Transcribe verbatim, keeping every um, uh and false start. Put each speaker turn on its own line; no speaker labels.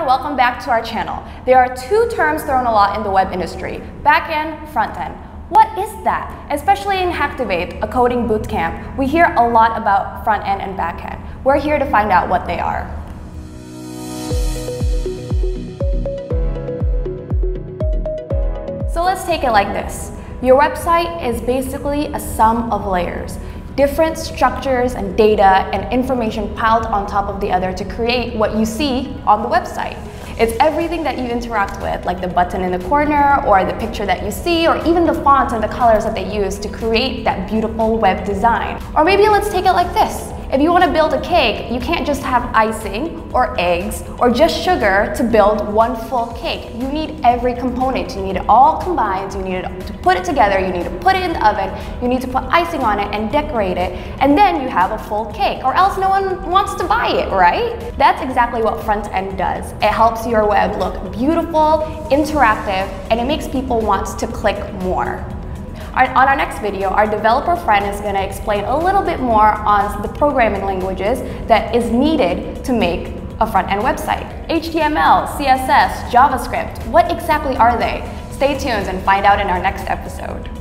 welcome back to our channel. There are two terms thrown a lot in the web industry, back-end, front-end. What is that? Especially in Hacktivate, a coding bootcamp, we hear a lot about front-end and back-end. We're here to find out what they are. So let's take it like this. Your website is basically a sum of layers. Different structures and data and information piled on top of the other to create what you see on the website. It's everything that you interact with, like the button in the corner or the picture that you see, or even the fonts and the colors that they use to create that beautiful web design. Or maybe let's take it like this. If you want to build a cake, you can't just have icing or eggs or just sugar to build one full cake. You need every component. You need it all combined. You need to put it together. You need to put it in the oven. You need to put icing on it and decorate it. And then you have a full cake, or else no one wants to buy it, right? That's exactly what front end does. It helps your web look beautiful, interactive, and it makes people want to click more. On our next video, our developer friend is going to explain a little bit more on the programming languages that is needed to make a front-end website. H T M L, C S S, JavaScript, what exactly are they? Stay tuned and find out in our next episode.